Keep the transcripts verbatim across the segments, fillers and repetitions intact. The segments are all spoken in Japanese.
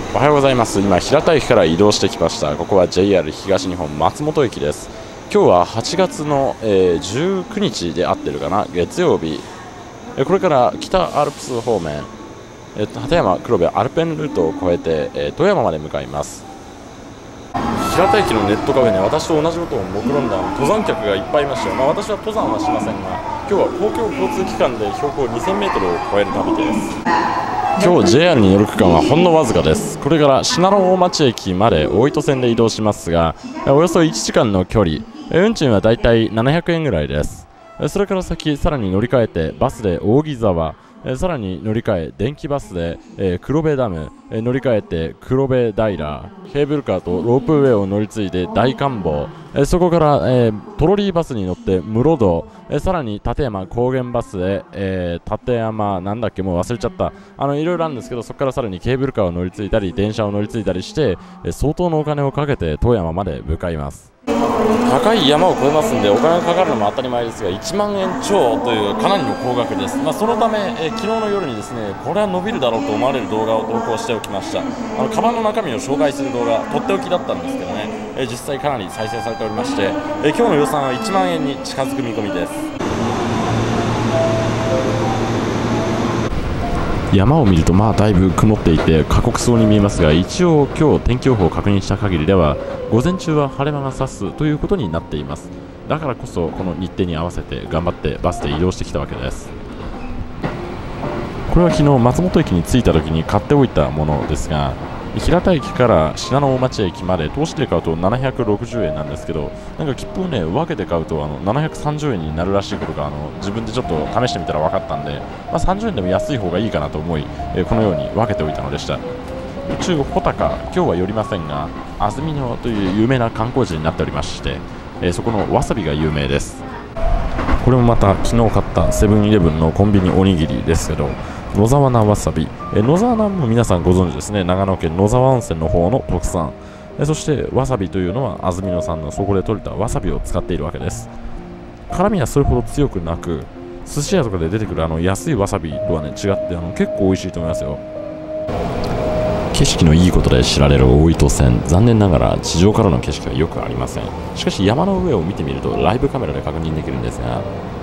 おはようございます。今平田駅から移動してきました。ここは ジェイアール 東日本松本駅です。今日ははちがつの、えー、じゅうくにちで合ってるかな、月曜日。えー、これから北アルプス方面、えー、立山黒部アルペンルートを越えて、えー、富山まで向かいます。平田駅のネットカフェね、私と同じことを目論んだ登山客がいっぱいいましたよ。まあ、私は登山はしませんが、今日は公共交通機関で標高にせんメートルを超える旅です。今日 ジェイアール に乗る区間はほんのわずかです。これから信濃大町駅まで大糸線で移動しますが、およそいちじかんの距離、運賃はだいたいななひゃくえんぐらいです。それから先さらに乗り換えてバスで扇沢、さらに乗り換え電気バスで黒部ダム、乗り換えて黒部平、ケーブルカーとロープウェイを乗り継いで大観峰、そこから、えー、トロリーバスに乗って室戸、さらに立山高原バスで、えー、立山なんだっけもう忘れちゃった、あのいろいろあるんですけど、そこからさらにケーブルカーを乗り継いだり電車を乗り継いだりして、相当のお金をかけて富山まで向かいます。高い山を越えますんでお金がかかるのも当たり前ですが、いちまんえん超というかなりの高額です。まあ、そのため、えー、昨日の夜にですね、これは伸びるだろうと思われる動画を投稿しておきました。あのカバンの中身を紹介する動画、とっておきだったんですけどね、えー、実際かなり再生されておりまして、えー、今日の予算はいちまんえんに近づく見込みです。山を見るとまあだいぶ曇っていて過酷そうに見えますが、一応今日天気予報を確認した限りでは午前中は晴れ間が差すということになっています。だからこそこの日程に合わせて頑張ってバスで移動してきたわけです。これは昨日松本駅に着いた時に買っておいたものですが、平田駅から信濃大町駅まで通しで買うとななひゃくろくじゅうえんなんですけど、なんか切符をね分けて買うとあのななひゃくさんじゅうえんになるらしいことがあの自分でちょっと試してみたら分かったんで、まあ、さんじゅうえんでも安い方がいいかなと思い、えー、このように分けておいたのでした。宇宙穂高、今日は寄りませんが安曇野という有名な観光地になっておりまして、えー、そこのわさびが有名です。これもまた昨日買ったセブンイレブンのコンビニおにぎりですけど、野沢菜わさび、え野沢菜も皆さんご存知ですね。長野県野沢温泉の方の特産、えそしてわさびというのは安曇野産のそこで採れたわさびを使っているわけです。辛みはそれほど強くなく、寿司屋とかで出てくるあの安いわさびとはね違ってあの結構美味しいと思いますよ。景色のいいことで知られる大糸線、残念ながら地上からの景色はよくありません。しかし山の上を見てみるとライブカメラで確認できるんですが、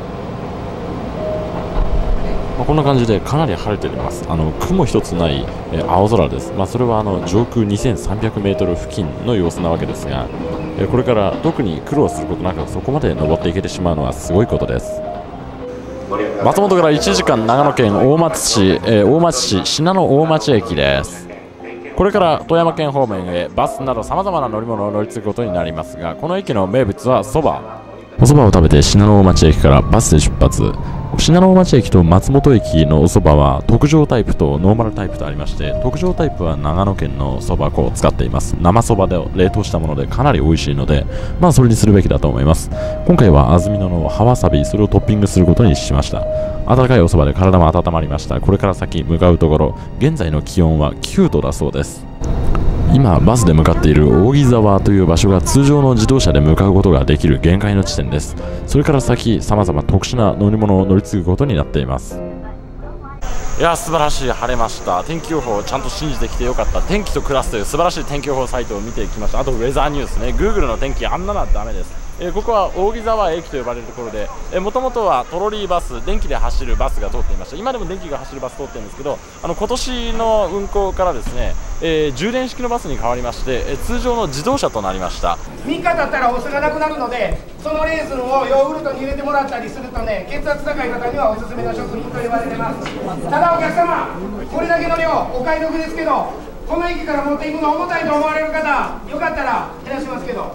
まあ、こんな感じでかなり晴れております。あの雲一つない、えー、青空です。まあ、それはあの上空にせんさんびゃくメートル付近の様子なわけですが、えー、これから特に苦労することなくそこまで登っていけてしまうのはすごいことです。松本からいちじかん長野県大町市、えー、大町市信濃大町駅です。これから富山県方面へバスなどさまざまな乗り物を乗り継ぐことになりますが、この駅の名物はそば。お蕎麦を食べて信濃大町駅からバスで出発。信濃大町駅と松本駅のお蕎麦は特上タイプとノーマルタイプとありまして、特上タイプは長野県の蕎麦粉を使っています。生蕎麦で冷凍したものでかなり美味しいので、まあそれにするべきだと思います。今回は安曇野の葉わさび、それをトッピングすることにしました。温かいお蕎麦で体も温まりました。これから先向かうところ、現在の気温はきゅうどだそうです。今バスで向かっている扇沢という場所が通常の自動車で向かうことができる限界の地点です。それから先さまざま特殊な乗り物を乗り継ぐことになっています。いや素晴らしい、晴れました。天気予報をちゃんと信じてきてよかった。天気と暮らすという素晴らしい天気予報サイトを見てきました。あとウェザーニュースね、 Google の天気あんなのはダメです。えー、ここは扇沢駅と呼ばれるところで、もともとはトロリーバス、電気で走るバスが通っていました。今でも電気が走るバス通ってるんですけど、あの今年の運行からですね、えー、充電式のバスに変わりまして、えー、通常の自動車となりました。みっか経ったらお酢がなくなるので、そのレーズンをヨーグルトに入れてもらったりするとね、血圧高い方にはおすすめの食品と言われてます。ただお客様、これだけの量お買い得ですけど、この駅から持っていくの重たいと思われる方、よかったら減らしますけど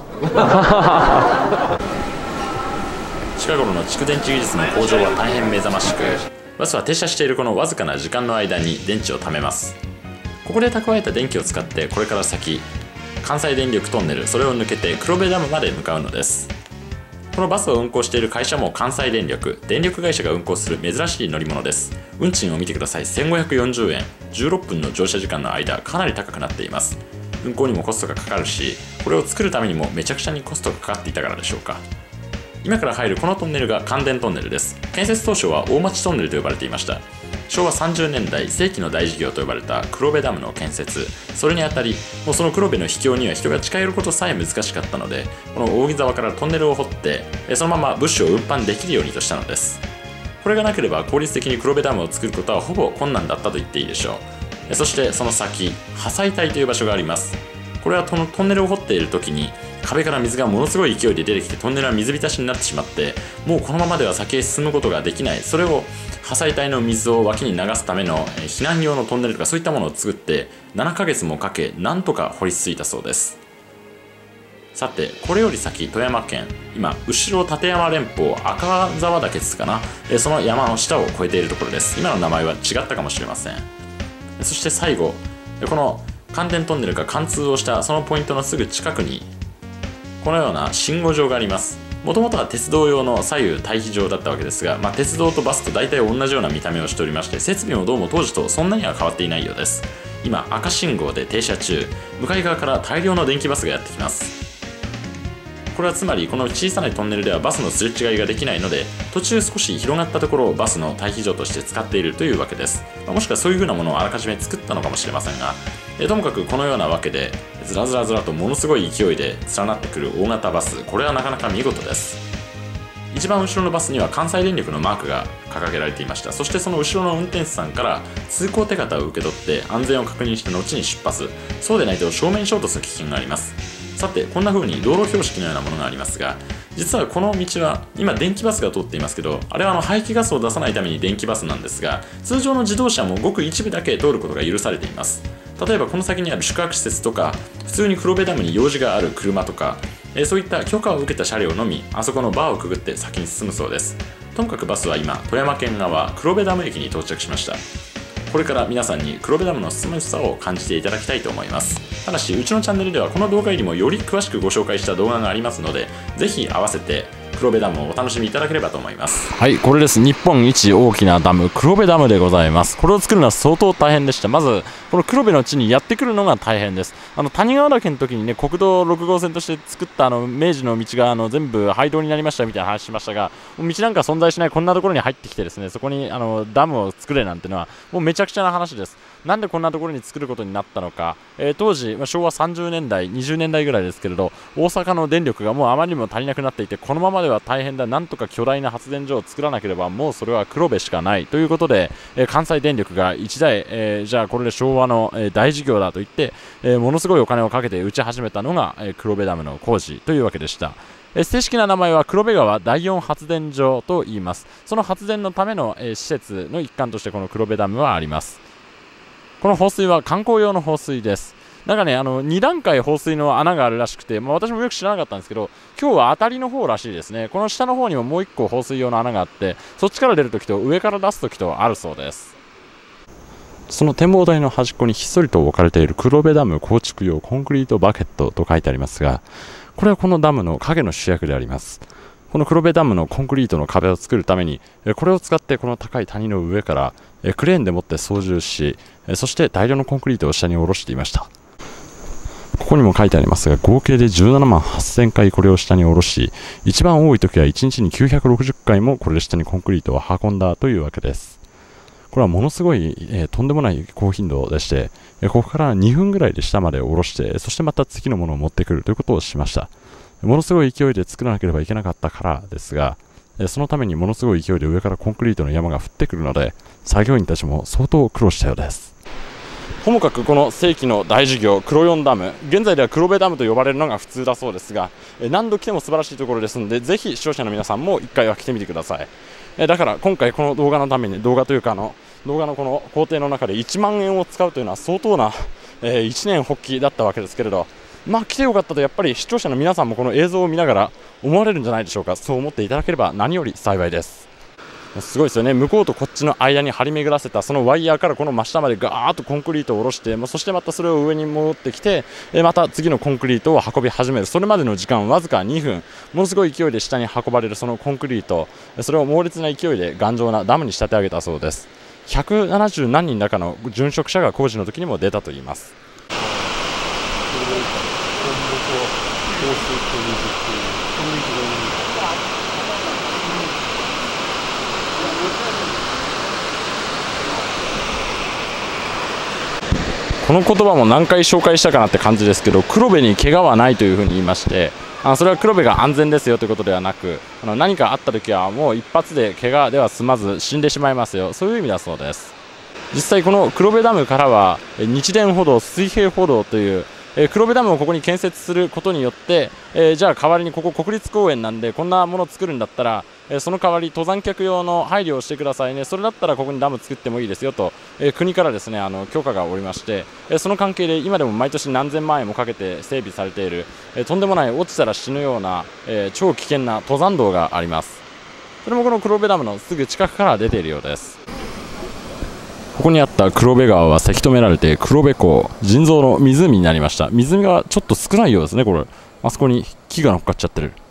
近頃の蓄電池技術の向上は大変目覚ましく、バスは停車しているこのわずかな時間の間に電池を貯めます。ここで蓄えた電気を使ってこれから先関西電力トンネル、それを抜けて黒部ダムまで向かうのです。このバスを運行している会社も関西電力、電力会社が運行する珍しい乗り物です。運賃を見てください。せんごひゃくよんじゅうえん、じゅうろっぷんの乗車時間の間、かなり高くなっています。運行にもコストがかかるし、これを作るためにもめちゃくちゃにコストがかかっていたからでしょうか。今から入るこのトンネルが関電トンネルです。建設当初は大町トンネルと呼ばれていました。 しょうわさんじゅうねんだい世紀の大事業と呼ばれた黒部ダムの建設、それにあたりもうその黒部の秘境には人が近寄ることさえ難しかったので、この扇沢からトンネルを掘ってそのまま物資を運搬できるようにとしたのです。これがなければ効率的に黒部ダムを作ることはほぼ困難だったと言っていいでしょう。そしてその先、破砕帯という場所があります。これはトンネルを掘っている時に壁から水がものすごい勢いで出てきて、トンネルは水浸しになってしまって、もうこのままでは先へ進むことができない。それを破砕帯の水を脇に流すための避難用のトンネルとかそういったものを作ってななかげつもかけ、なんとか掘りついたそうです。さてこれより先、富山県、今後ろ立山連峰赤沢岳ですかな、その山の下を越えているところです。今の名前は違ったかもしれません。そして最後、この関電トンネルが貫通をしたそのポイントのすぐ近くにこのような信号場があります。もともとは鉄道用の左右対比場だったわけですが、まあ、鉄道とバスと大体同じような見た目をしておりまして、設備もどうも当時とそんなには変わっていないようです。今赤信号で停車中、向かい側から大量の電気バスがやってきます。これはつまりこの小さなトンネルではバスのすれ違いができないので、途中少し広がったところをバスの対比場として使っているというわけです。まあ、もしくはそういう風なものをあらかじめ作ったのかもしれませんが、えともかくこのようなわけでずらずらずらとものすごい勢いで連なってくる大型バス、これはなかなか見事です。一番後ろのバスには関西電力のマークが掲げられていました。そしてその後ろの運転手さんから通行手形を受け取って安全を確認した後に出発、そうでないと正面衝突の危険があります。さてこんな風に道路標識のようなものがありますが、実はこの道は今電気バスが通っていますけど、あれはあの排気ガスを出さないために電気バスなんですが、通常の自動車もごく一部だけ通ることが許されています。例えばこの先にある宿泊施設とか、普通に黒部ダムに用事がある車とか、えー、そういった許可を受けた車両のみあそこのバーをくぐって先に進むそうです。ともかくバスは今富山県側黒部ダム駅に到着しました。これから皆さんに黒部ダムの進むさを感じていただきたいと思います。ただしうちのチャンネルではこの動画よりもより詳しくご紹介した動画がありますので、ぜひ合わせて黒部ダムをお楽しみいただければと思います。 はい、これです。日本一大きなダム、黒部ダムでございます。これを作るのは相当大変でした。まずこの黒部の地にやってくるのが大変です。あの谷川岳の時にね、国道ろくごうせんとして作ったあの明治の道があの全部廃道になりましたみたいな話しましたが、道なんか存在しないこんなところに入ってきてですね、そこにあのダムを作れなんてのはもうめちゃくちゃな話です。なんでこんなところに作ることになったのか、えー、当時、まあ、しょうわさんじゅうねんだいにじゅうねんだいぐらいですけれど、大阪の電力がもうあまりにも足りなくなっていて、このままでは大変だ、なんとか巨大な発電所を作らなければもうそれは黒部しかないということで、えー、関西電力がいちだい、えー、じゃあこれで昭和の、えー、大事業だと言って、えー、ものすごいお金をかけて打ち始めたのが、えー、黒部ダムの工事というわけでした。えー、正式な名前は黒部川だいよん発電所と言います。その発電のための、えー、施設の一環としてこの黒部ダムはあります。この放水は観光用の放水です。なんかね、あのにだんかい放水の穴があるらしくて、まあ、私もよく知らなかったんですけど、今日は当たりの方らしいですね。この下の方にももういっこ放水用の穴があって、そっちから出るときと上から出すときとあるそうです。その展望台の端っこにひっそりと置かれている黒部ダム構築用コンクリートバケットと書いてありますが、これはこのダムの影の主役であります。この黒部ダムのコンクリートの壁を作るために、これを使ってこの高い谷の上からクレーンでもって操縦し、そして大量のコンクリートを下に下ろしていました。ここにも書いてありますが、合計でじゅうななまんはっせんかいこれを下に下ろし、一番多い時はいちにちにきゅうひゃくろくじゅっかいもこれで下にコンクリートを運んだというわけです。これはものすごい、えー、とんでもない高頻度でして、ここからにふんぐらいで下まで下ろして、そしてまた次のものを持ってくるということをしました。ものすごい勢いで作らなければいけなかったからですが、そのためにものすごい勢いで上からコンクリートの山が降ってくるので、作業員たちも相当苦労したようです。ともかくこの世紀の大事業黒四ダム、現在では黒部ダムと呼ばれるのが普通だそうですが、何度来ても素晴らしいところですので、ぜひ視聴者の皆さんもいっかいは来てみてください。だから今回この動画のために、動画というかあの動画のこの工程の中でいちまんえんを使うというのは相当な、えー、一年発起だったわけですけれど、まあ来てよかったとやっぱり視聴者の皆さんもこの映像を見ながら思われるんじゃないでしょうか。そう思っていただければ何より幸いです。すごいですよね。向こうとこっちの間に張り巡らせたそのワイヤーからこの真下までガーッとコンクリートを下ろして、そしてまたそれを上に戻ってきて、また次のコンクリートを運び始める。それまでの時間わずかにふん、ものすごい勢いで下に運ばれるそのコンクリート、それを猛烈な勢いで頑丈なダムに仕立て上げたそうです。ひゃくななじゅうなんにん中の殉職者が工事の時にも出たといいます。 この言葉も何回紹介したかなって感じですけど、黒部に怪我はないというふうに言いまして、あそれは黒部が安全ですよということではなく、あの何かあった時はもう一発で怪我では済まず死んでしまいますよ、そういう意味だそうです。実際この黒部ダムからは日電歩道、水平歩道というえー、黒部ダムをここに建設することによって、えー、じゃあ代わりにここ国立公園なんでこんなものを作るんだったら、えー、その代わり登山客用の配慮をしてくださいね、それだったらここにダム作ってもいいですよと、えー、国からですねあの許可がおりまして、えー、その関係で今でも毎年何千万円もかけて整備されている、えー、とんでもない落ちたら死ぬような、えー、超危険な登山道があります。それもこの黒部ダムのすぐ近くから出ているようです。ここにあった黒部川はせき止められて黒部湖、人造の湖になりました。水がちょっと少ないようですね。これあそこに木が乗っかっちゃってる。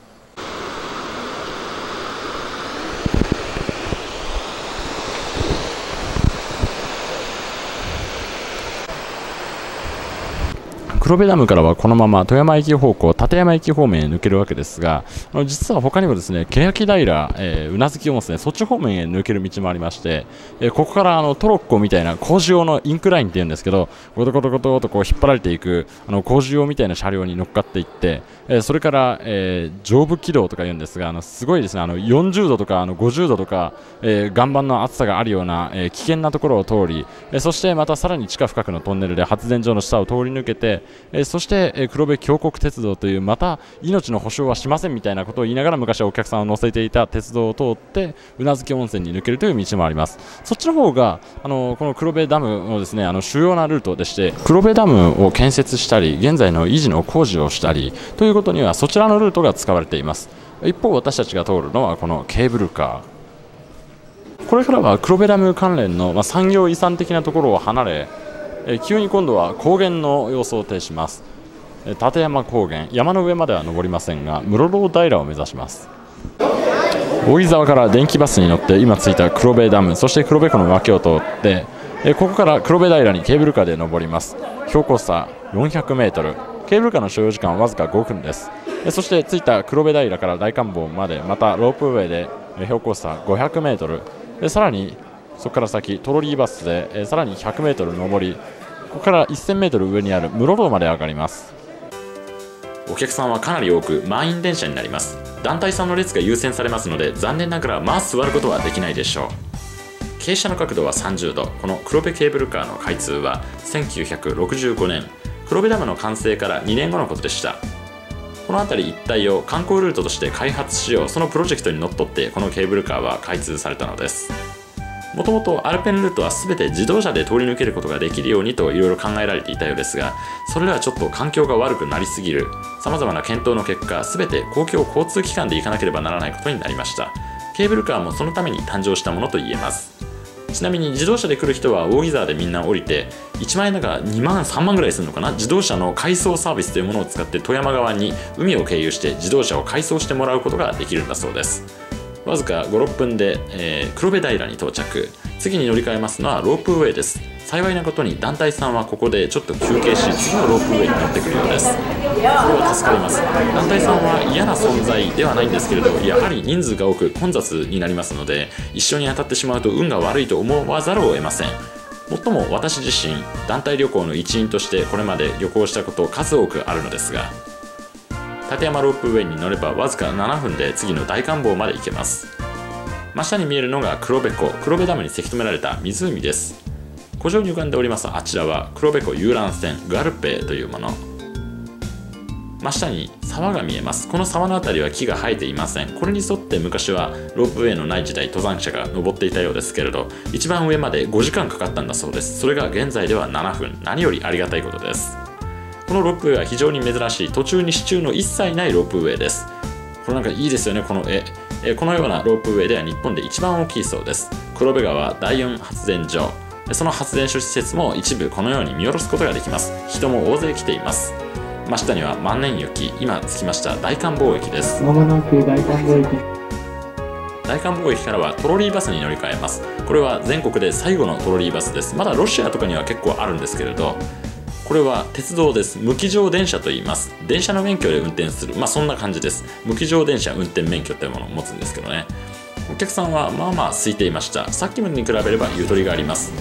黒部ダムからはこのまま富山駅方向、立山駅方面へ抜けるわけですが、あの実は他にもですね欅平、えー、宇奈月温泉、そっち方面へ抜ける道もありまして、えー、ここからあのトロッコみたいな工事用のインクラインっていうんですけど、ゴトゴトゴトとこう引っ張られていくあの工事用みたいな車両に乗っかっていって、えー、それから、えー、上部軌道とか言うんですが、あのすごいですね、あのよんじゅうどとかあのごじゅうどとか、えー、岩盤の厚さがあるような、えー、危険なところを通り、えー、そしてまたさらに地下深くのトンネルで発電所の下を通り抜けて、えー、そして、えー、黒部峡谷鉄道というまた命の保証はしませんみたいなことを言いながら昔はお客さんを乗せていた鉄道を通って宇奈月温泉に抜けるという道もあります。そっちの方があのこの黒部ダムのですねあの主要なルートでして、黒部ダムを建設したり現在の維持の工事をしたりということにはそちらのルートが使われています。一方私たちが通るのはこのケーブルカー。これからは黒部ダム関連の、まあ、産業遺産的なところを離れ、え急に今度は高原の様子を呈します。立山高原、山の上までは登りませんが室堂平を目指します。大井沢から電気バスに乗って今着いた黒部ダム、そして黒部湖の脇を通ってえここから黒部平にケーブルカーで登ります。標高差よんひゃくメートル、ケーブルカーの所要時間はわずかごふんです。えそして着いた黒部平から大観峰までまたロープウェイで標高差ごひゃくメートルで、さらにそこから先トロリーバスでえさらにひゃくメートル登り、ここからせんメートル上にある室堂まで上がります。 お客さんはかなり多く満員電車になります。団体さんの列が優先されますので残念ながらまあ座ることはできないでしょう。傾斜の角度はさんじゅうど。この黒部ケーブルカーの開通はせんきゅうひゃくろくじゅうごねん、黒部ダムの完成からにねんごのことでした。この辺り一帯を観光ルートとして開発しよう、そのプロジェクトにのっとってこのケーブルカーは開通されたのです。もともとアルペンルートは全て自動車で通り抜けることができるようにといろいろ考えられていたようですが、それではちょっと環境が悪くなりすぎる、さまざまな検討の結果全て公共交通機関で行かなければならないことになりました。ケーブルカーもそのために誕生したものと言えます。ちなみに自動車で来る人は大井沢でみんな降りていちまん円だからにまんさんまんぐらいするのかな、自動車の改装サービスというものを使って富山側に海を経由して自動車を改装してもらうことができるんだそうです。わずかごろっぷんで、えー、黒部平に到着。次に乗り換えますのはロープウェイです。幸いなことに団体さんはここでちょっと休憩し次のロープウェイに乗ってくるようです。これは助かります。団体さんは嫌な存在ではないんですけれど、やはり人数が多く混雑になりますので一緒に当たってしまうと運が悪いと思わざるを得ません。もっとも私自身団体旅行の一員としてこれまで旅行したこと数多くあるのですが、立山ロープウェイに乗ればわずかななふんで次の大観峰まで行けます。真下に見えるのが黒部湖、黒部ダムにせき止められた湖です。湖上に浮かんでおりますあちらは黒部湖遊覧船ガルペというもの。真下に沢が見えます。この沢の辺りは木が生えていません。これに沿って昔はロープウェイのない時代登山者が登っていたようですけれど、一番上までごじかんかかったんだそうです。それが現在ではななふん、何よりありがたいことです。このロープウェイは非常に珍しい途中に支柱の一切ないロープウェイです。これなんかいいですよね、この絵。えこのようなロープウェイでは日本で一番大きいそうです。黒部川第四発電所、その発電所施設も一部このように見下ろすことができます。人も大勢来ています。真下には万年雪、今着きました大観峰駅です。 まもなく大観峰駅。 大観峰駅からはトロリーバスに乗り換えます。これは全国で最後のトロリーバスです。まだロシアとかには結構あるんですけれど、これは鉄道です。無機乗電車と言います。電車の免許で運転する、まあそんな感じです。無機乗電車運転免許というものを持つんですけどね。お客さんはまあまあ空いていました。さっきまでに比べればゆとりがあります。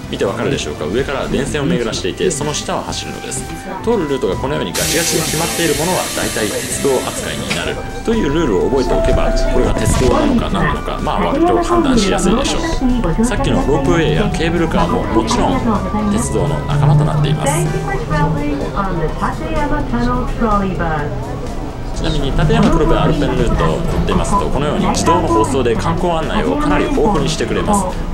見てわかるでしょうか。上から電線を巡らしていて、その下を走るのです。通るルートがこのようにガチガチに決まっているものは大体鉄道扱いになるというルールを覚えておけば、これが鉄道なのか何なのか、まあ割と判断しやすいでしょう。さっきのロープウェイやケーブルカーももちろん鉄道の仲間となっています。ちなみに立山黒部アルペンルートを乗っていますと、このように自動の放送で観光案内をかなり豊富にしてくれます。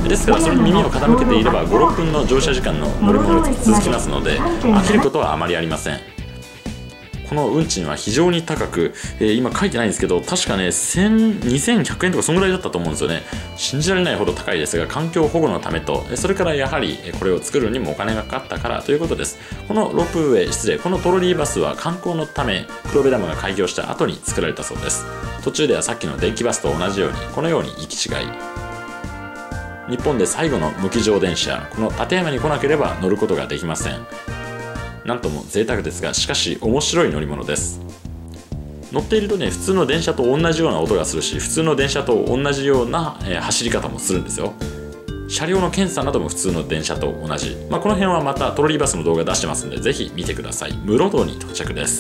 ですからそれに耳を傾けていればご、ろっぷんの乗車時間の乗り物が続きますので、飽きることはあまりありません。この運賃は非常に高く、えー、今書いてないんですけど、確かねにせんひゃくえんとかそのぐらいだったと思うんですよね。信じられないほど高いですが、環境保護のためと、それからやはりこれを作るにもお金がかかったからということです。このロープウェイ、失礼、このトロリーバスは観光のため黒部ダムが開業した後に作られたそうです。途中ではさっきの電気バスと同じようにこのように行き違い。日本で最後の無軌乗電車、この立山に来なければ乗ることができません。なんとも贅沢ですが、しかし面白い乗り物です。乗っているとね、普通の電車と同じような音がするし、普通の電車と同じような、えー、走り方もするんですよ。車両の検査なども普通の電車と同じ、まあ、この辺はまたトロリーバスの動画出してますので、ぜひ見てください。室堂に到着です。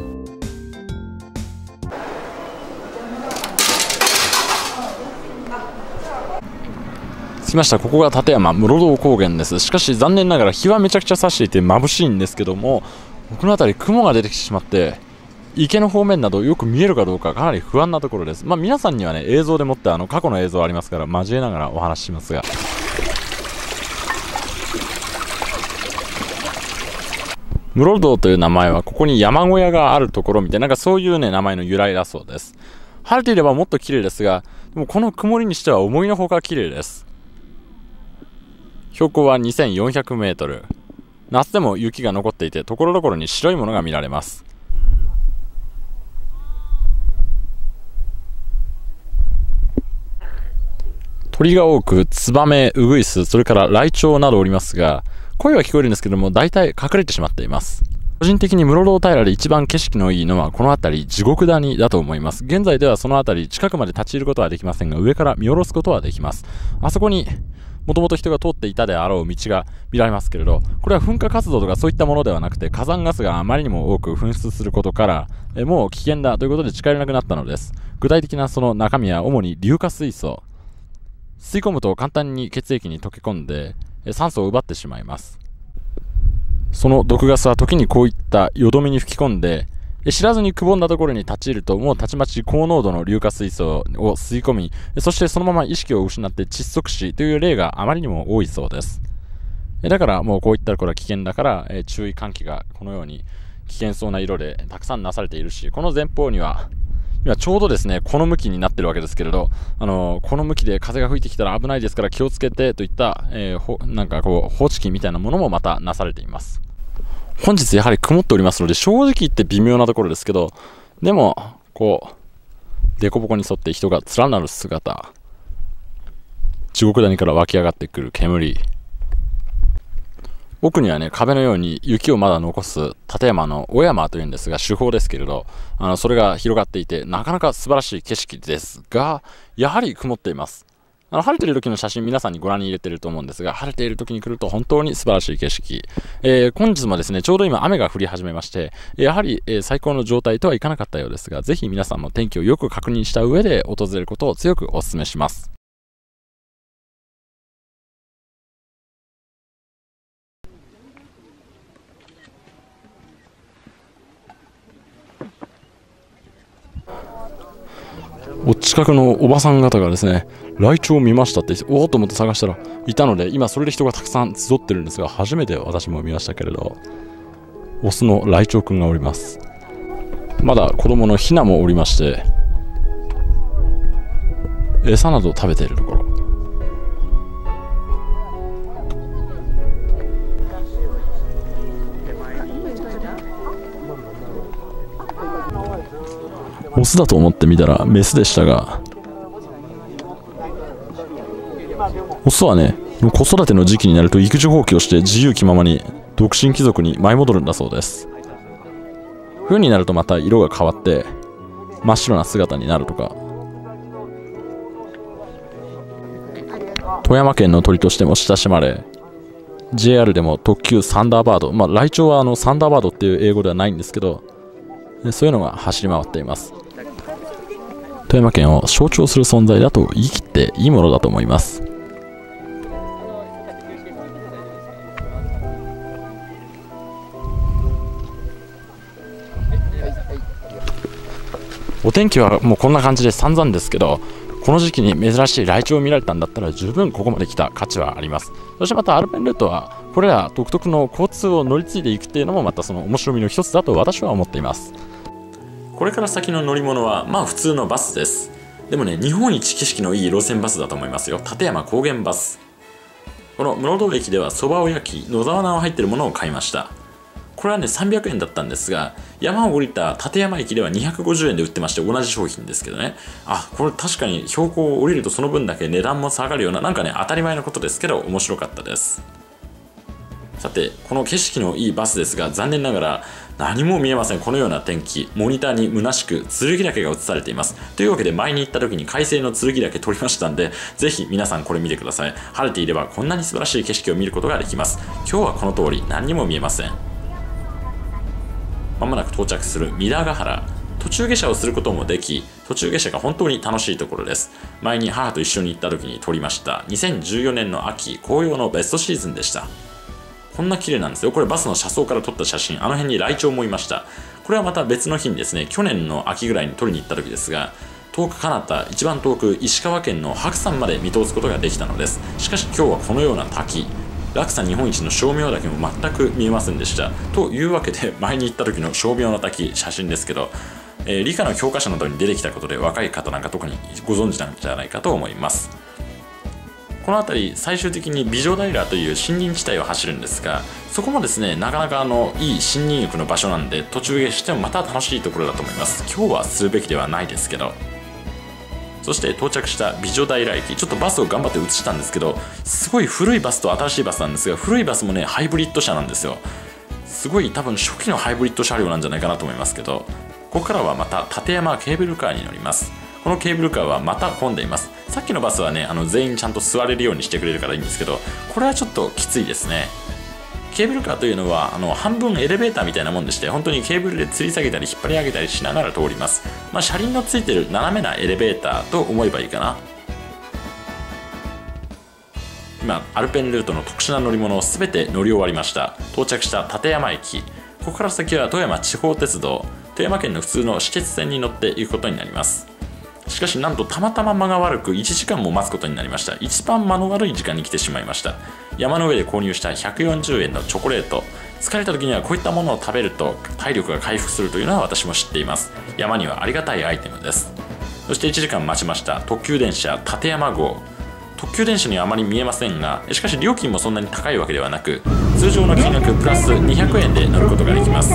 着きました。ここが立山室堂高原です。しかし残念ながら日はめちゃくちゃ差していて眩しいんですけども、この辺り雲が出てきてしまって池の方面などよく見えるかどうかかなり不安なところです。まあ、皆さんにはね映像でもってあの過去の映像ありますから交えながらお話ししますが、室堂という名前はここに山小屋があるところみたいな、なんかそういうね名前の由来だそうです。晴れていればもっと綺麗ですが、でもこの曇りにしては思いのほか綺麗です。標高はにせんよんひゃくメートル、夏でも雪が残っていてところどころに白いものが見られます。鳥が多くツバメ、ウグイス、それからライチョウなどおりますが、声は聞こえるんですけども大体隠れてしまっています。個人的に室堂平で一番景色のいいのはこの辺り地獄谷だと思います。現在ではその辺り近くまで立ち入ることはできませんが、上から見下ろすことはできます。あそこにもともと人が通っていたであろう道が見られますけれど、これは噴火活動とかそういったものではなくて、火山ガスがあまりにも多く噴出することからえもう危険だということで近寄れなくなったのです。具体的なその中身は主に硫化水素、吸い込むと簡単に血液に溶け込んで酸素を奪ってしまいます。その毒ガスは時にこういったよどみに吹き込んで、知らずにくぼんだところに立ち入るともうたちまち高濃度の硫化水素を吸い込み、そしてそのまま意識を失って窒息死という例があまりにも多いそうです。だからもうこういったところは危険だから、え注意喚起がこのように危険そうな色でたくさんなされているし、この前方には今ちょうどですねこの向きになってるわけですけれど、あのー、この向きで風が吹いてきたら危ないですから気をつけてといった、えー、ほなんかこう放置機みたいなものもまたなされています。本日やはり曇っておりますので正直言って微妙なところですけど、でもこう凸凹に沿って人が連なる姿、地獄谷から湧き上がってくる煙、奥にはね壁のように雪をまだ残す立山の小山というんですが主峰ですけれど、あのそれが広がっていてなかなか素晴らしい景色ですが、やはり曇っています。あの晴れている時の写真皆さんにご覧に入れていると思うんですが、晴れている時に来ると本当に素晴らしい景色、えー、本日もですねちょうど今雨が降り始めまして、やはり、えー、最高の状態とはいかなかったようですが、ぜひ皆さんも天気をよく確認した上で訪れることを強くお勧めします。お近くのおばさん方がですねライチョウを見ましたっておおと思って探したらいたので、今それで人がたくさん集ってるんですが、初めて私も見ましたけれど、オスのライチョウくんがおります。まだ子供のヒナもおりまして、餌などを食べているところ。オスだと思ってみたらメスでしたが、オスはね子育ての時期になると育児放棄をして自由気ままに独身貴族に舞い戻るんだそうです。冬になるとまた色が変わって真っ白な姿になるとか、富山県の鳥としても親しまれ、 ジェイアール でも特急サンダーバード、まあ、ライチョウはあのサンダーバードっていう英語ではないんですけど、そういうのが走り回っています。富山県を象徴する存在だと言い切っていいものだと思います。お天気はもうこんな感じで散々ですけど、この時期に珍しいライチョウを見られたんだったら十分ここまで来た価値はあります。そしてまたアルペンルートはこれら独特の交通を乗り継いでいくっていうのもまたその面白みの一つだと私は思っています。 これから先の乗り物はまあ普通のバスです。でもね、日本一景色のいい路線バスだと思いますよ。立山高原バス。この室堂駅ではそばを焼き、野沢菜が入っているものを買いました。これはねさんびゃくえんだったんですが、山を降りた立山駅ではにひゃくごじゅうえんで売ってまして、同じ商品ですけどね。あ、これ確かに標高を降りるとその分だけ値段も下がるような、なんかね当たり前のことですけど面白かったです。さて、この景色のいいバスですが、残念ながら何も見えません。このような天気、モニターに虚しく剣岳が映されています。というわけで前に行った時に快晴の剣岳撮りましたんで、ぜひ皆さんこれ見てください。晴れていればこんなに素晴らしい景色を見ることができます。今日はこの通り何にも見えません。まもなく到着する三田ヶ原、途中下車をすることもでき、途中下車が本当に楽しいところです。前に母と一緒に行った時に撮りました。にせんじゅうよねんの秋、紅葉のベストシーズンでした。こんな綺麗なんですよ。これバスの車窓から撮った写真。あの辺にライチョウもいました。これはまた別の日にですね、去年の秋ぐらいに撮りに行った時ですが、遠く彼方、一番遠く石川県の白山まで見通すことができたのです。しかし今日はこのような滝、落差日本一の称名岳も全く見えませんでした。というわけで、前に行った時の称名の滝、写真ですけど、えー、理科の教科書などに出てきたことで若い方なんか特にご存知なんじゃないかと思います。この辺り最終的に美女平という森林地帯を走るんですが、そこもですねなかなかあのいい森林浴の場所なんで、途中下車してもまた楽しいところだと思います。今日はするべきではないですけど。そして到着した美女平駅、ちょっとバスを頑張って映したんですけど、すごい古いバスと新しいバスなんですが、古いバスもねハイブリッド車なんですよ。すごい多分初期のハイブリッド車両なんじゃないかなと思いますけど、ここからはまた立山ケーブルカーに乗ります。このケーブルカーはまた混んでいます。さっきのバスはねあの全員ちゃんと座れるようにしてくれるからいいんですけど、これはちょっときついですね。ケーブルカーというのはあの半分エレベーターみたいなもんでして、本当にケーブルで吊り下げたり引っ張り上げたりしながら通ります。まあ、車輪のついてる斜めなエレベーターと思えばいいかな。今アルペンルートの特殊な乗り物を全て乗り終わりました。到着した立山駅、ここから先は富山地方鉄道、富山県の普通の私鉄線に乗っていくことになります。しかしなんとたまたま間が悪くいちじかんも待つことになりました。一番間の悪い時間に来てしまいました。山の上で購入したひゃくよんじゅうえんのチョコレート、疲れた時にはこういったものを食べると体力が回復するというのは私も知っています。山にはありがたいアイテムです。そしていちじかん待ちました特急電車立山号。特急電車にはあまり見えませんが、しかし料金もそんなに高いわけではなく、通常の金額プラスにひゃくえんで乗ることができます。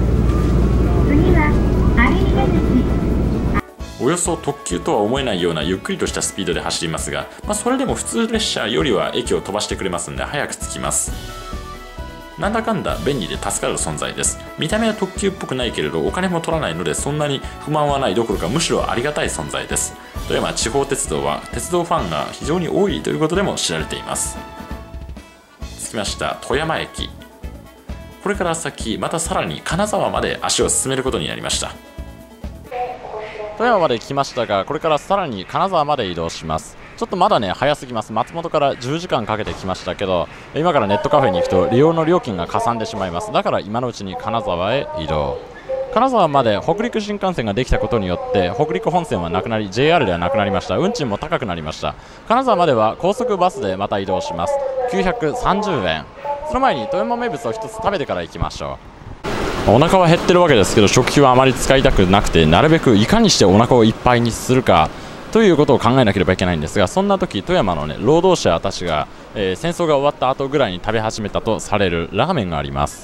およそ特急とは思えないようなゆっくりとしたスピードで走りますが、まあ、それでも普通列車よりは駅を飛ばしてくれますので早く着きます。なんだかんだ便利で助かる存在です。見た目は特急っぽくないけれどお金も取らないので、そんなに不満はないどころかむしろありがたい存在です。富山地方鉄道は鉄道ファンが非常に多いということでも知られています。着きました富山駅。これから先またさらに金沢まで足を進めることになりました。 富山まで来ましたが、これからさらに金沢まで移動します。ちょっとまだね早すぎます。松本からじゅうじかんかけて来ましたけど、今からネットカフェに行くと利用の料金がかさんでしまいます。だから今のうちに金沢へ移動。金沢まで北陸新幹線ができたことによって北陸本線はなくなり ジェイアール ではなくなりました。運賃も高くなりました。金沢までは高速バスでまた移動します。きゅうひゃくさんじゅうえん。その前に富山名物を一つ食べてから行きましょう。お腹は減ってるわけですけど、食費はあまり使いたくなくて、なるべくいかにしてお腹をいっぱいにするかということを考えなければいけないんですが、そんな時富山のね労働者たちが、えー、戦争が終わった後ぐらいに食べ始めたとされるラーメンがあります。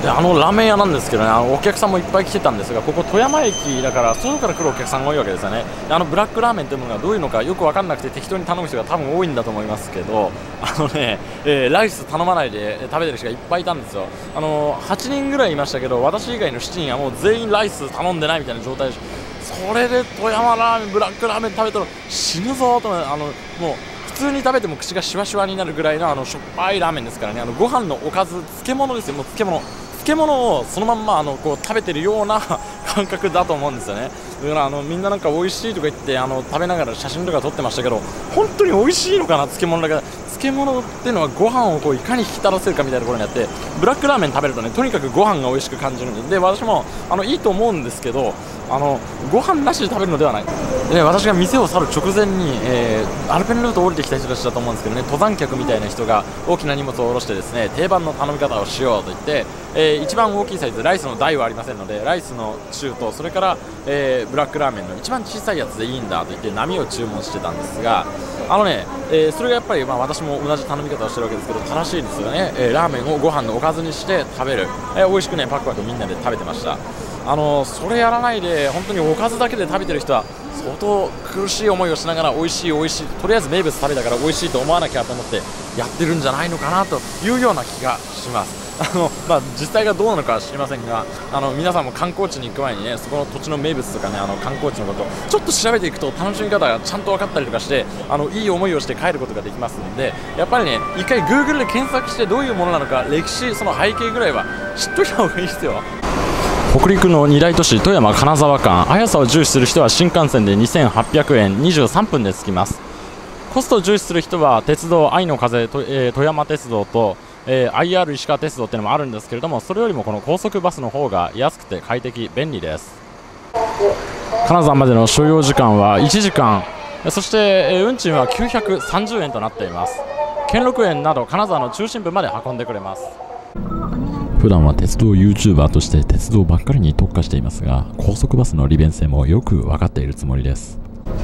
であのラーメン屋なんですけどね、あのお客さんもいっぱい来てたんですが、ここ富山駅だから外から来るお客さんが多いわけですよね。であのブラックラーメンというものがどういうのかよく分かんなくて適当に頼む人が多分多いんだと思いますけど、あのね、えー、ライス頼まないで食べてる人がいっぱいいたんですよ。あのはちにんぐらいいましたけど、私以外のしちにんはもう全員ライス頼んでないみたいな状態で、それで富山ラーメンブラックラーメン食べたら死ぬぞと、あのもう普通に食べても口がシワシワになるぐらいのあのしょっぱいラーメンですからね。あのご飯のおかず漬物ですよ、もう漬物漬物をそのまんまあのこう食べてるような感覚だと思うんですよね。だからあのみんななんか美味しいとか言ってあの食べながら写真とか撮ってましたけど、本当に美味しいのかな、漬物だけ。漬物っていうのはご飯をこういかに引き立たせるかみたいなところにあって、ブラックラーメン食べるとね、とにかくご飯が美味しく感じるんで、で私もあのいいと思うんですけど、あのご飯なしで食べるのではない。で、ね、私が店を去る直前に、えー、アルペンルートを降りてきた人たちだと思うんですけどね、登山客みたいな人が大きな荷物を下ろしてですね、定番の頼み方をしようと言って、えー、一番大きいサイズライスの大はありませんので、ライスの中とそれから、えー、ブラックラーメンの一番小さいやつでいいんだと言って波を注文してたんですが、あのね、えー、それがやっぱり、まあ、私も同じ頼み方をしてるわけですけど正しいですよね。えー、ラーメンをご飯のおかずにして食べる、えー、美味しくねパクパクみんなで食べてました。あのそれやらないで本当におかずだけで食べてる人は相当苦しい思いをしながら美味しい美味しい、とりあえず名物食べたから美味しいと思わなきゃと思ってやってるんじゃないのかなというような気がします。あのまあ、実際がどうなのかは知りませんが、あの皆さんも観光地に行く前にね、そこの土地の名物とかね、あの観光地のことをちょっと調べていくと楽しみ方がちゃんと分かったりとかして、あのいい思いをして帰ることができますので、やっぱりね一回 Google で検索してどういうものなのか、歴史その背景ぐらいは知っといた方がいいですよ。北陸のに大都市富山金沢間、速さを重視する人は新幹線でにせんはっぴゃくえん、にじゅうさんぷんで着きます。コストを重視する人は鉄道愛の風、とえー、富山鉄道とえー、アイアール 石川鉄道っていうのもあるんですけれども、それよりもこの高速バスの方が安くて快適便利です。金沢までの所要時間はいちじかん、そして、えー、運賃はきゅうひゃくさんじゅうえんとなっています。兼六園など金沢の中心部まで運んでくれます。普段は鉄道 YouTuber として鉄道ばっかりに特化していますが、高速バスの利便性もよく分かっているつもりです。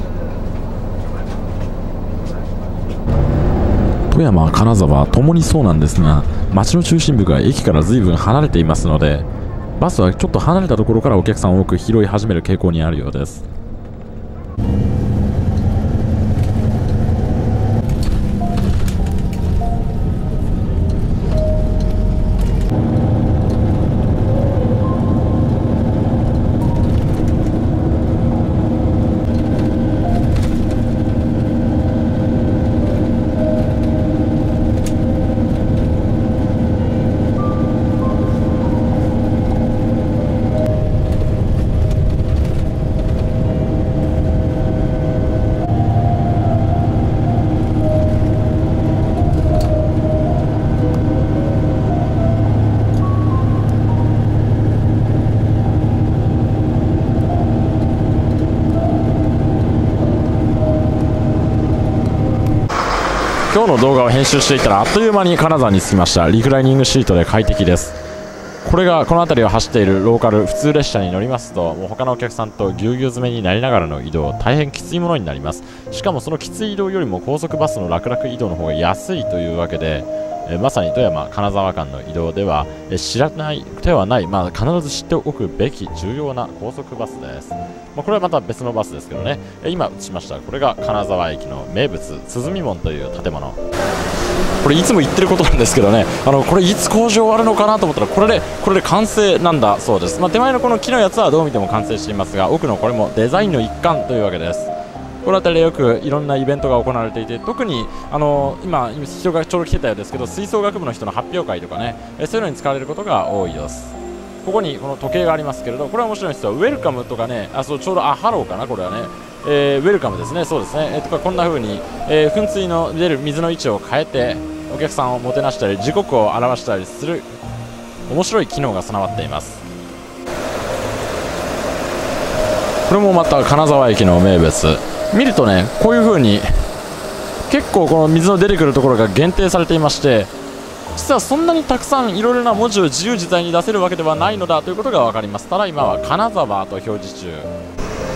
富山、金沢ともにそうなんですが、町の中心部が駅から随分離れていますので、バスはちょっと離れたところからお客さんを多く拾い始める傾向にあるようです。今日の動画を編集していたらあっという間に金沢に着きました。リクライニングシートで快適です。これがこの辺りを走っているローカル普通列車に乗りますと、もう他のお客さんとぎゅうぎゅう詰めになりながらの移動、大変きついものになります。しかもそのきつい移動よりも高速バスの楽々移動の方が安いというわけで、えまさに富山金沢間の移動ではえ知らない手はない、まあ、必ず知っておくべき重要な高速バスです。まあ、これはまた別のバスですけどね、え今映しましたこれが金沢駅の名物鼓門という建物。これいつも言ってることなんですけどね、あのこれいつ工事終わるのかなと思ったらこれでこれで完成なんだそうです。まあ、手前のこの木のやつはどう見ても完成していますが、奥のこれもデザインの一環というわけです。この辺りでよくいろんなイベントが行われていて、特にあの今人がちょうど来てたようですけど、吹奏楽部の人の発表会とかね、えそういうのに使われることが多いです。ここにこの時計がありますけれど、これは面白いんですよ。ウェルカムとかね、あそうちょうどあハローかな、これはね、えー、ウェルカムですね、そうですね、えー、とかこんな風に、えー、噴水の出る水の位置を変えてお客さんをもてなしたり時刻を表したりする面白い機能が備わっています。これもまた金沢駅の名物。見るとね、こういう風に結構この水の出てくるところが限定されていまして、実はそんなにたくさんいろいろな文字を自由自在に出せるわけではないのだということが分かります。ただ今は金沢と表示中。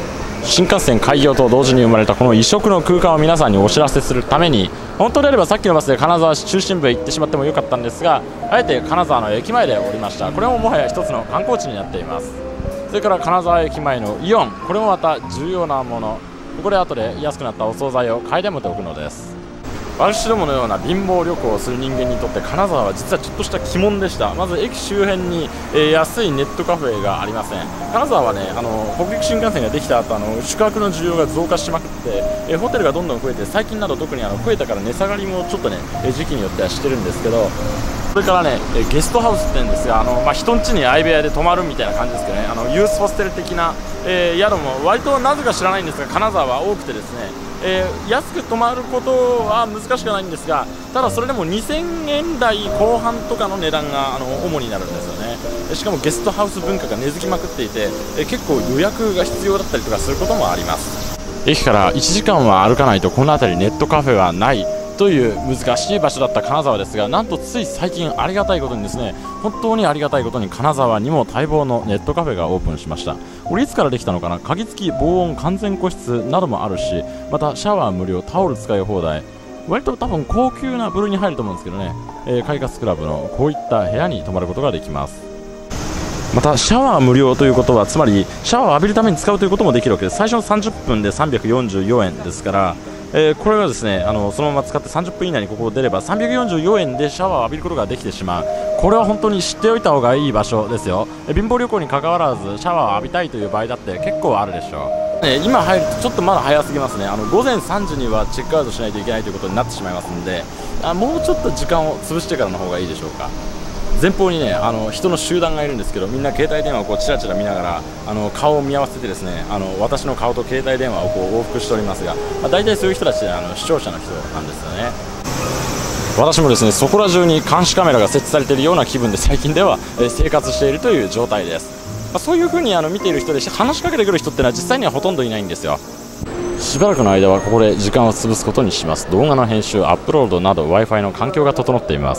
新幹線開業と同時に生まれたこの異色の空間を皆さんにお知らせするために、本当であればさっきのバスで金沢市中心部へ行ってしまってもよかったんですが、あえて金沢の駅前で降りました。これももはや一つの観光地になっています。それから金沢駅前のイオン、これもまた重要なもの。ここで後で安くなったお惣菜を買いだめておくのです。私どものような貧乏旅行をする人間にとって金沢は実はちょっとした鬼門でした。まず駅周辺に、えー、安いネットカフェがありません。金沢はね、あの北陸新幹線ができた後、あの宿泊の需要が増加しまくって、えー、ホテルがどんどん増えて、最近など特にあの増えたから値下がりもちょっとね、時期によってはしてるんですけど、それからね、ゲストハウスって言うんですが、あの、まあ、人ん家に相部屋で泊まるみたいな感じですけどね、あのユースホステル的な、えー、宿も割となぜか知らないんですが金沢は多くてですね、えー、安く泊まることは難しくないんですが、ただそれでもにせんえん台後半とかの値段があの主になるんですよね。しかもゲストハウス文化が根付きまくっていて、えー、結構予約が必要だったりとかすることもあります。駅からいちじかんは歩かないとこの辺りネットカフェはないという難しい場所だった金沢ですが、なんとつい最近ありがたいことにですね、本当にありがたいことに金沢にも待望のネットカフェがオープンしました。これいつからできたのかな。鍵付き防音完全個室などもあるし、またシャワー無料、タオル使い放題、割と多分高級な部類に入ると思うんですけどね、えー、快活クラブのこういった部屋に泊まることができます。またシャワー無料ということは、つまりシャワーを浴びるために使うということもできるわけです。最初のさんじゅっぷんでさんびゃくよんじゅうよえんですから、えー、これがですね、あのそのまま使ってさんじゅっぷん以内にここを出ればさんびゃくよんじゅうよえんでシャワーを浴びることができてしまう。これは本当に知っておいた方がいい場所ですよ。え貧乏旅行に関わらずシャワーを浴びたいという場合だって結構あるでしょう、ね、今入るとちょっとまだ早すぎますね。あの午前さんじにはチェックアウトしないといけないということになってしまいますので、あもうちょっと時間を潰してからの方がいいでしょうか。前方にね、あの人の集団がいるんですけど、みんな携帯電話をこうチラチラ見ながらあの顔を見合わせてですね、あの私の顔と携帯電話をこう往復しておりますが、まあ、大体そういう人たちであの視聴者の人なんですよね。私もですね、そこら中に監視カメラが設置されているような気分で最近では、えー、生活しているという状態です。まあ、そういう風にあの見ている人で話しかけてくる人ってのは実際にはほとんどいないんですよ。しばらくの間はここで時間を潰すことにします。動画の編集、アップロードなど Wi-Fi の環境が整っています。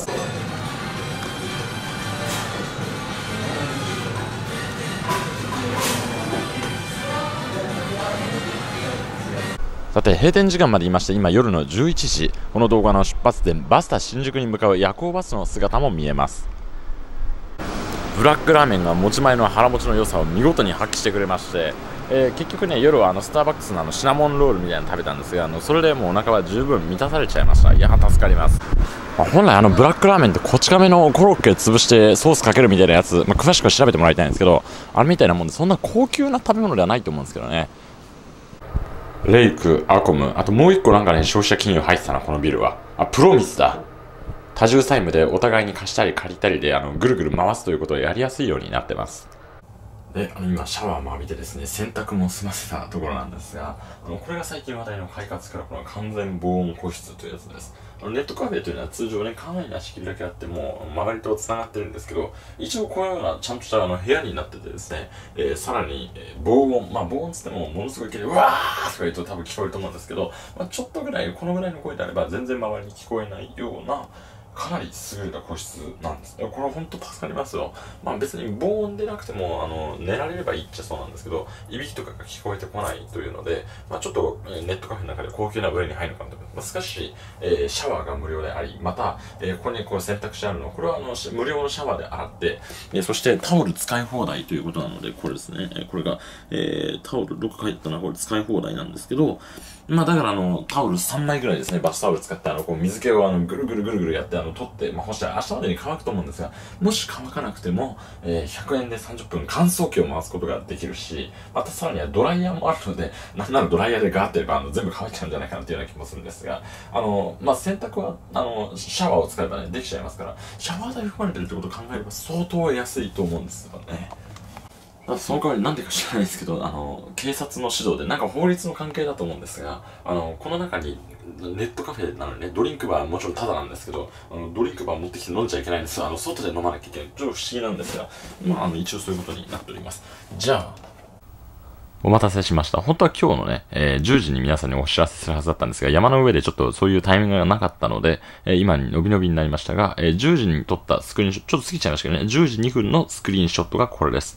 さて閉店時間までいまして、今夜のじゅういちじ、この動画の出発点バスタ新宿に向かう夜行バスの姿も見えます。ブラックラーメンが持ち前の腹持ちの良さを見事に発揮してくれまして、えー、結局ね、夜はあのスターバックスのあのシナモンロールみたいなの食べたんですが、あのそれでもうお腹は十分満たされちゃいました。いや助かります。まあ、本来あのブラックラーメンってこち亀のコロッケ潰してソースかけるみたいなやつ、まあ、詳しく調べてもらいたいんですけど、あれみたいなもんでそんな高級な食べ物ではないと思うんですけどね。レイク、アコム、あともう一個なんかね、消費者金融入ってたな、このビルは。あ、プロミスだ。多重債務でお互いに貸したり借りたりで、あの、ぐるぐる回すということをやりやすいようになってます。で、あの、今、シャワーも浴びてですね、洗濯も済ませたところなんですが、あの、これが最近話題の快活クラブの完全防音個室というやつです。あのネットカフェというのは通常ね、かなりな仕切りだけあっても、周りと繋がってるんですけど、一応このようなちゃんとしたあの部屋になっててですね、えー、さらに、えー、防音、まあ防音つってもものすごい綺麗、うわーとか言うと多分聞こえると思うんですけど、まあ、ちょっとぐらい、このぐらいの声であれば全然周りに聞こえないような、かなり優れた個室なんです。これは本当助かりますよ。まあ別に防音でなくても、あの、寝られればいいっちゃそうなんですけど、いびきとかが聞こえてこないというので、まあちょっと、えー、ネットカフェの中で高級な部類に入るのかなと思います。しかし、えー、シャワーが無料であり、また、えー、ここにこう選択肢あるのは、これはあの、無料のシャワーで洗って、えー、そしてタオル使い放題ということなので、これですね、これが、えー、タオル、どこか書いてたのはこれ使い放題なんですけど、まあだからあの、タオルさんまいぐらいですね、バスタオル使って、あの、こう水気をあの、ぐるぐるぐるぐるやって、あの、取って、まあ、干したら明日までに乾くと思うんですが、もし乾かなくても、えー、ひゃくえんでさんじゅっぷん乾燥機を回すことができるし、またさらにはドライヤーもあるので、なんならドライヤーでガーってやれば、あの、全部乾いちゃうんじゃないかなっていうような気もするんですが、あの、まあ、洗濯は、あの、シャワーを使えばね、できちゃいますから、シャワー代含まれてるってことを考えれば相当安いと思うんですよね。その代わりなんでか知らないですけど、あの、警察の指導で、なんか法律の関係だと思うんですが、あの、この中に、ネットカフェなのにね、ドリンクバーはもちろんタダなんですけど、あの、ドリンクバー持ってきて飲んじゃいけないんですよ。あの、外で飲まなきゃいけない。ちょっと不思議なんですが、まあ、あの、一応そういうことになっております。じゃあ、お待たせしました。本当は今日のね、えー、じゅうじに皆さんにお知らせするはずだったんですが、山の上でちょっとそういうタイミングがなかったので、えー、今に伸び伸びになりましたが、えー、じゅうじに撮ったスクリーンショット、ちょっと過ぎちゃいましたけどね、じゅうじにふんのスクリーンショットがこれです。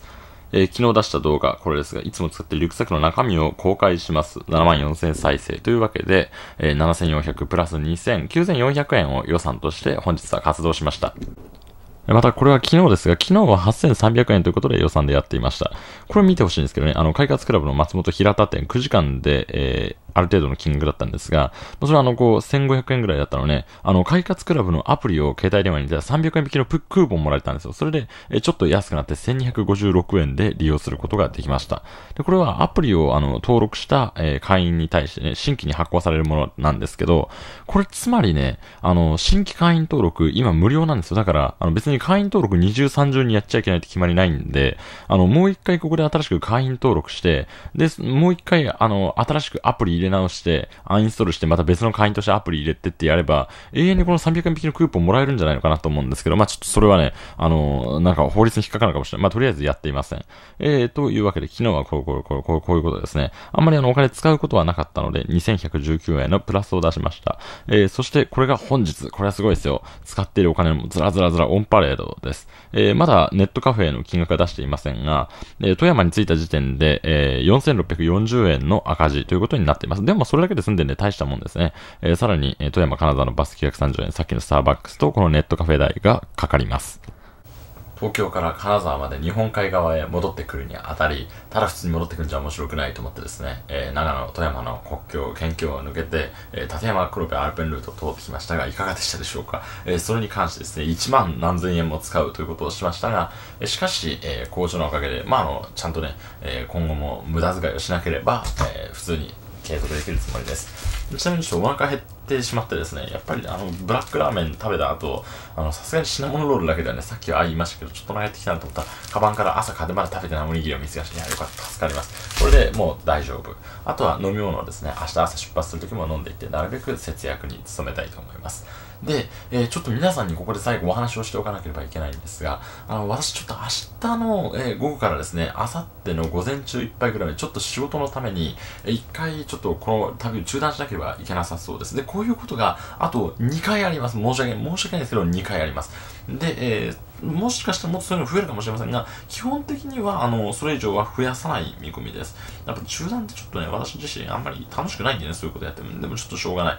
えー、昨日出した動画、これですが、いつも使っているリュックサックの中身を公開します。ななまんよんせん再生というわけで、えー、ななせんよんひゃくプラスにせん、きゅうせんよんひゃくえんを予算として本日は活動しました。また、これは昨日ですが、昨日ははっせんさんびゃくえんということで予算でやっていました。これ見てほしいんですけどね、あの、快活クラブの松本平田店くじかんで、えー、ある程度の金額だったんですが、それはあの、こう、せんごひゃくえんぐらいだったのね、あの、快活クラブのアプリを携帯電話に入れたらさんびゃくえん引きのクーポンもらえたんですよ。それで、えちょっと安くなってせんにひゃくごじゅうろくえんで利用することができました。で、これはアプリをあの、登録した、えー、会員に対してね、新規に発行されるものなんですけど、これつまりね、あの、新規会員登録、今無料なんですよ。だから、あの、別に会員登録にじゅうさんじゅうにやっちゃいけないって決まりないんで、あの、もう一回ここで新しく会員登録して、で、もう一回、あの、新しくアプリ入れ直して、アンインストールしてまた別の会員としてアプリ入れてってやれば、永遠にこのさんびゃくえん引きのクーポンもらえるんじゃないのかなと思うんですけど、まあちょっとそれはね、あの、なんか法律に引っかかるかもしれない。まあとりあえずやっていません。えー、というわけで昨日はこう、こう、こう、こう、こういうことですね。あんまりあの、お金使うことはなかったので、にせんひゃくじゅうきゅうえんのプラスを出しました。えー、そしてこれが本日、これはすごいですよ。使っているお金もずらずらずらオンパレードです。えー、まだネットカフェの金額は出していませんが、えー、富山に着いた時点で、えー、よんせんろっぴゃくよんじゅうえんの赤字ということになっています。でもそれだけで済んでね、大したもんですね。えー、さらに、えー、富山金沢のバスきゅうひゃくさんじゅうえん、さっきのスターバックスとこのネットカフェ代がかかります。東京から金沢まで日本海側へ戻ってくるにあたり、ただ普通に戻ってくるんじゃ面白くないと思ってですね、えー、長野、富山の国境、県境を抜けて、えー、立山黒部アルペンルートを通ってきましたが、いかがでしたでしょうか。えー、それに関してですね、いちまんなんぜんえんも使うということをしましたが、えー、しかし、えー、工場のおかげで、まあ、あの、ちゃんとね、えー、今後も無駄遣いをしなければ、えー、普通に継続できるつもりです。ちなみにちょっとお腹減ってしまってですね、やっぱりあの、ブラックラーメン食べた後、あの、さすがに品物ロールだけではね、さっきは言いましたけど、ちょっとお腹減ってきたなと思ったら、カバンから朝買ってまだ食べてないおにぎりを見つけました。いや、よかった、助かります。これでもう大丈夫。あとは飲み物をですね、明日朝出発するときも飲んでいって、なるべく節約に努めたいと思います。で、えー、ちょっと皆さんにここで最後お話をしておかなければいけないんですが、あの、私ちょっと明日の、えー、午後からですね、明後日の午前中いっぱいぐらいちょっと仕事のために、えー、一回ちょっとこの旅を中断しなければいけなさそうです。で、こういうことがあとにかいあります。申し訳ない、申し訳ないですけどにかいあります。で、えー、もしかしたらもっとそういうの増えるかもしれませんが、基本的には、あの、それ以上は増やさない見込みです。やっぱ中断ってちょっとね、私自身あんまり楽しくないんでね、そういうことやっても。でもちょっとしょうがない。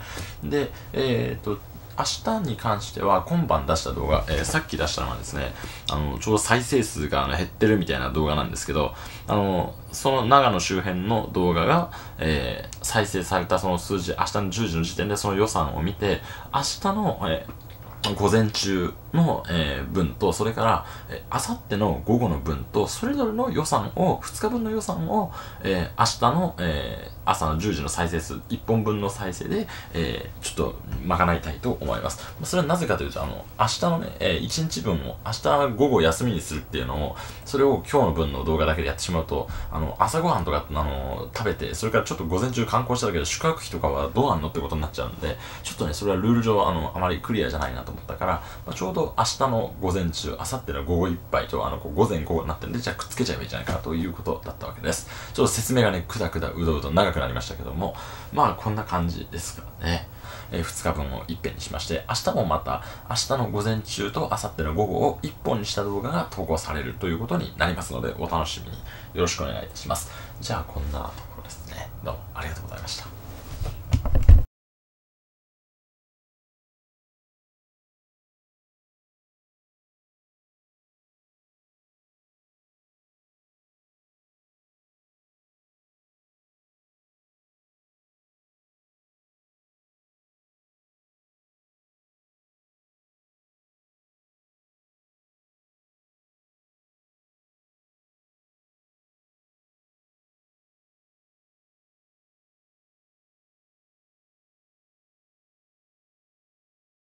で、えー、っと、明日に関しては今晩出した動画、えー、さっき出したのはですね、あの、ちょうど再生数が、ね、減ってるみたいな動画なんですけど、あの、その長野周辺の動画が、えー、再生されたその数字、明日のじゅうじの時点でその予算を見て、明日の、えー、午前中の、えー、分と、それから、えー、明後日の午後の分と、それぞれの予算を、ふつかぶんの予算を、えー、明日の、えー、朝のじゅうじの再生数、いっぽんぶんの再生で、えー、ちょっと賄いたいと思います。それはなぜかというと、あの、明日のね、えー、いちにちぶんを、明日午後休みにするっていうのを、それを今日の分の動画だけでやってしまうと、あの、朝ごはんとか、あの、食べて、それからちょっと午前中観光しただけで宿泊費とかはどうなんのってことになっちゃうんで、ちょっとね、それはルール上、あの、あまりクリアじゃないなと思ったから、まあ、ちょうど明日の午前中、明後日の午後いっぱいと、あの、こう午前午後になってるんで、じゃあくっつけちゃえばいいんじゃないかということだったわけです。ちょっと説明がね、くだくだうどうど長くなりましたけども、まあ、こんな感じですからね。えー、ふつかぶんをいっぺんにしまして、明日もまた、明日の午前中と明後日の午後をいっぽんにした動画が投稿されるということになりますので、お楽しみによろしくお願いいたします。じゃあ、こんなところですね。どうもありがとうございました。